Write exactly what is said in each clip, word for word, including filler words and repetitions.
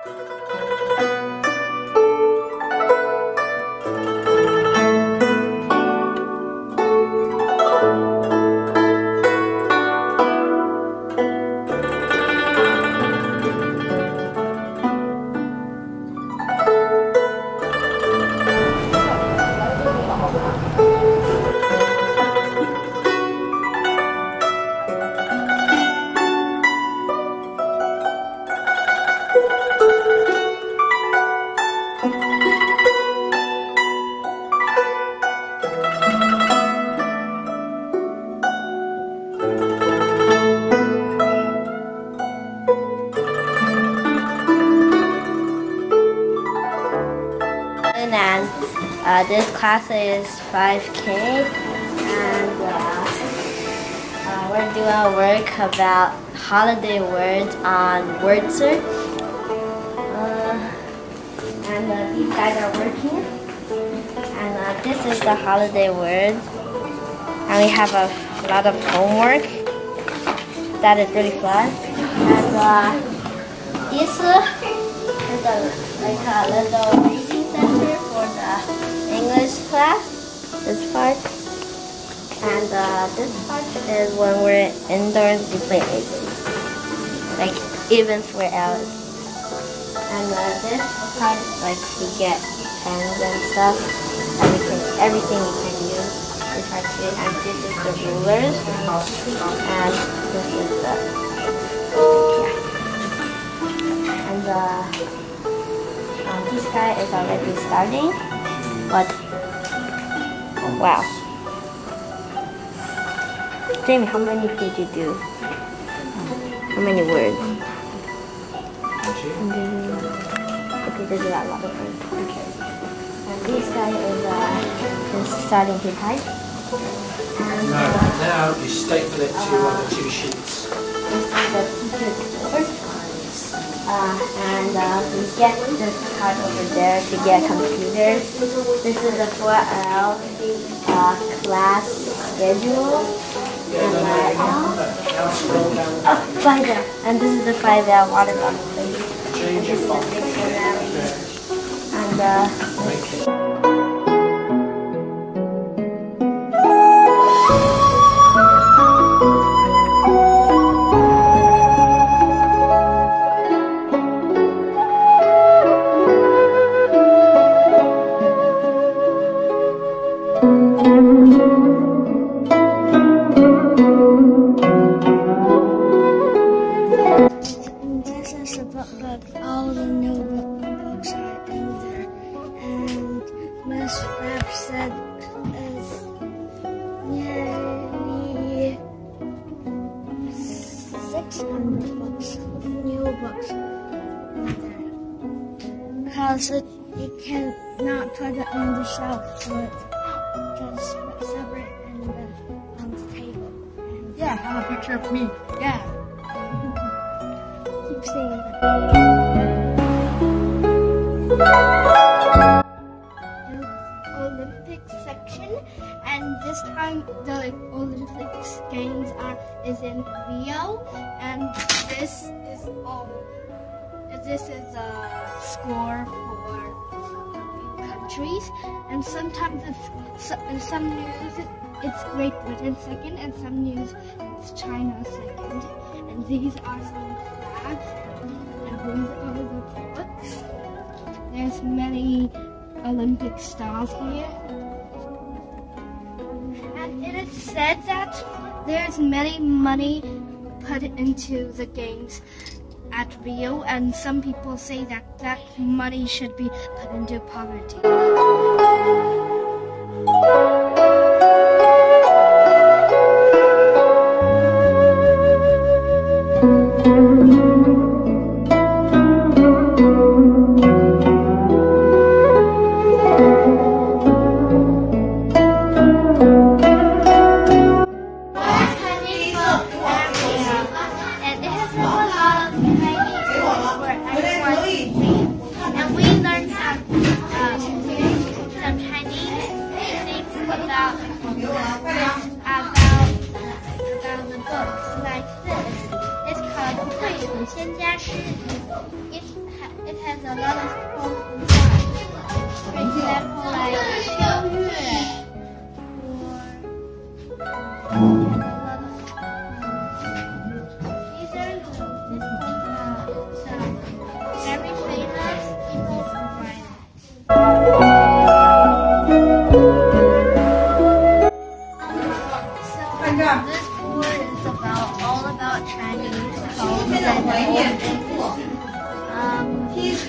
And uh, this class is five K, and uh, uh, we're doing a work about holiday words on WordSearch. Uh, and uh, these guys are working, and uh, this is the holiday words, and we have a lot of homework that is really fun. And uh, this is a, like a little reading center for the English class, this part. And uh, this part is when we're indoors, we play Legos, like events for Alice. And uh, this part, like we get pens and stuff, everything, everything we can use. This part too. And this is the rulers, and this is the yeah. And uh, um, this guy is already starting, but wow. Jamie, how many did you do? How many words? Okay, there's a lot of words. Okay. And this guy is uh, just starting to type. And, no, uh, now you staple it to uh, one or two sheets. This is the teacher's board. Uh, and uh, we get this card over there to get computers. This is the four L uh, class schedule. And uh, oh, five L. And this is the five L water bottle place. And this is the dictionary. And uh, all the new books are in there, and Miss Rap said there's nearly six hundred books, new books in there, because it, you cannot put it on the shelf, so it's just separate in the, on the table. And yeah, have a picture of me. Yeah. Keep saying that. Olympic section, and this time the Olympics games are is in Rio, and this is all. This is a score for countries, and sometimes it's in some news it's Great Britain second, and some news it's China second, and these are some flags, and these are the books. There's many Olympic stars here. And it is said that there's many money put into the games at Rio, and some people say that that money should be put into poverty. it has a lot of poems inside. For example, like 秋月 or these are the this poems are some very famous people who write it. So this board is about all about Chinese poems and poems. Um, Chinese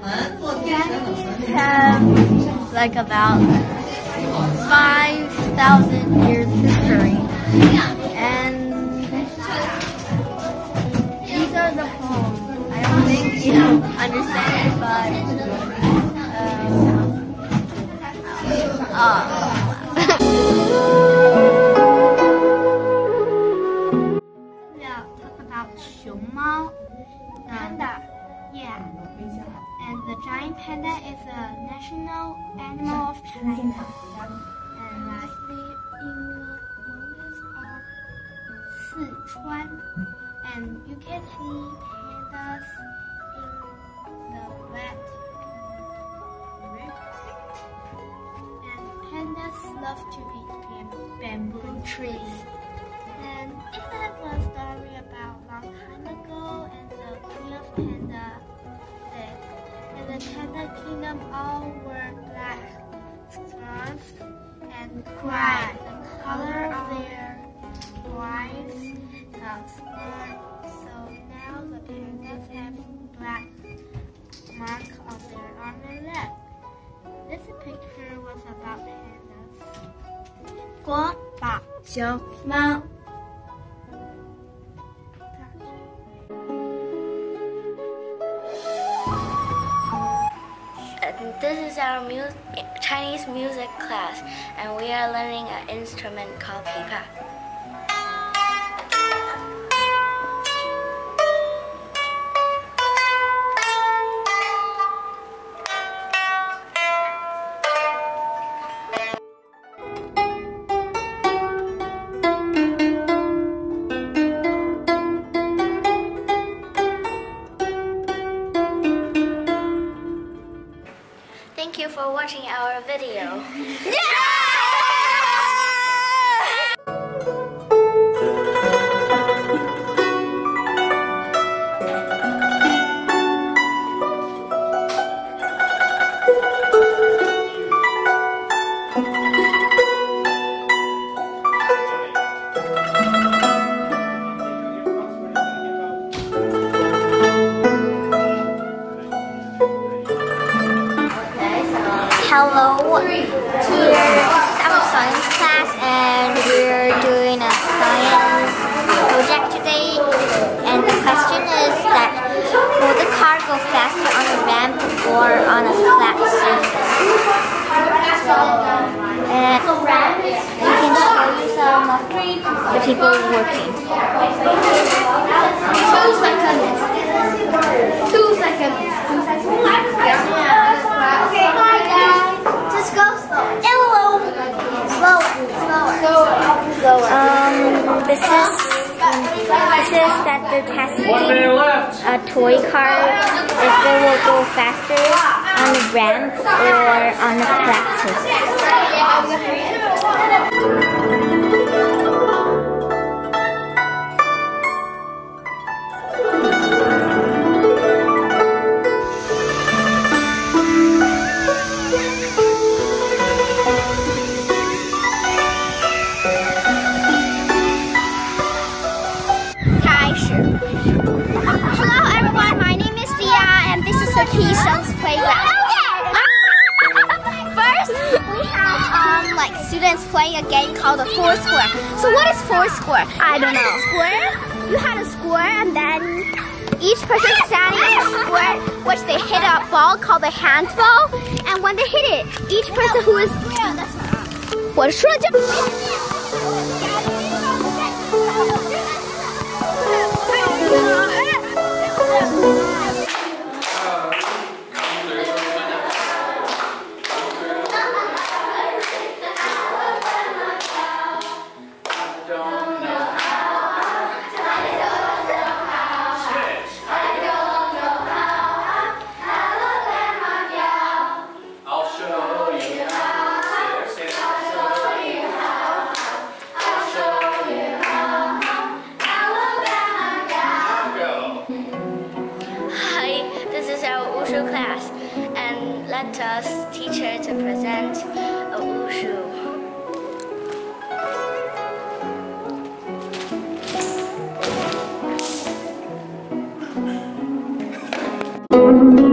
have like about five thousand years history, and these are the poems. I don't think you understand it, but um, uh, now talk about 熊猫 panda, yeah. And the giant panda is a national animal of China. And lastly, in the province of Sichuan, and you can see pandas in the red river. And pandas love to eat bam bamboo trees. And it has a story about a long time ago, and the queen of panda lived. In the panda kingdom, all were black scarves and cried. The color of their wives got scarred, so now the pandas have black mark on their arm and leg. This picture was about pandas. 国宝熊猫。 This is our mu Chinese music class, and we are learning an instrument called pipa. Thank you for watching our video. Hello, here is our science class, and we're doing a science project today. And the question is that will the car go faster on a ramp or on a flat surface? And we can show you some of the people working. Two seconds. Two seconds. Two seconds. Just go slow. Hello. Slower. Slower. Slower. Um, this is this is that they're testing a toy car if it will go faster on a ramp or on a flat Hello everyone, my name is Dia and this is the Keystone's playground. First, we have um, like students playing a game called the four square. So what is four square? I don't know. Square? You had a square and then each person standing in a square, which they hit a ball called a handball, and when they hit it, each person who is 我说就 I wushu class, and let us teach her to present a wushu.